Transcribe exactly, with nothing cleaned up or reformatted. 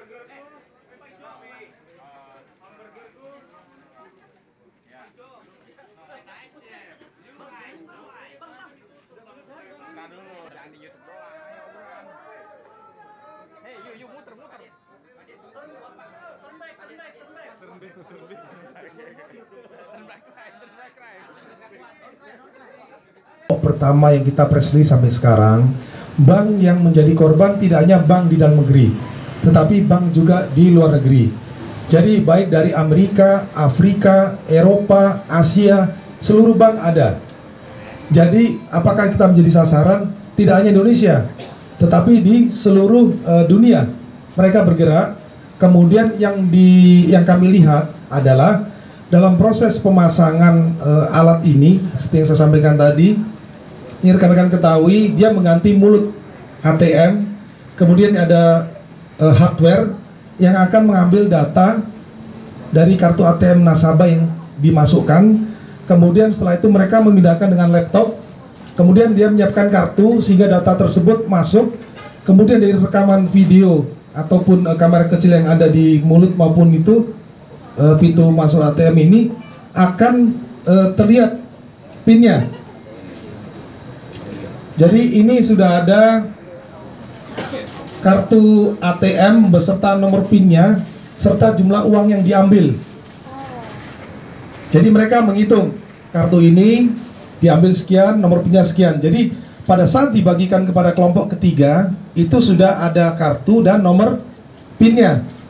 Pertama yang kita press release sampai sekarang, bank yang menjadi korban tidak hanya bank di dalam negeri, tetapi bank juga di luar negeri. Jadi baik dari Amerika, Afrika, Eropa, Asia, seluruh bank ada. Jadi apakah kita menjadi sasaran? Tidak hanya Indonesia, tetapi di seluruh uh, dunia mereka bergerak. Kemudian yang di yang kami lihat adalah dalam proses pemasangan uh, alat ini, seperti yang saya sampaikan tadi, ini rekan-rekan ketahui dia mengganti mulut A T M, kemudian ada uh, hardware yang akan mengambil data dari kartu A T M nasabah yang dimasukkan. Kemudian setelah itu mereka memindahkan dengan laptop, kemudian dia menyiapkan kartu sehingga data tersebut masuk. Kemudian dari rekaman video ataupun uh, kamera kecil yang ada di mulut maupun itu uh, pintu masuk A T M ini akan uh, terlihat pinnya. Jadi ini sudah ada kartu A T M beserta nomor pinnya serta jumlah uang yang diambil. Jadi mereka menghitung kartu ini diambil sekian, nomor pinnya sekian. Jadi pada saat dibagikan kepada kelompok ketiga itu sudah ada kartu dan nomor pinnya.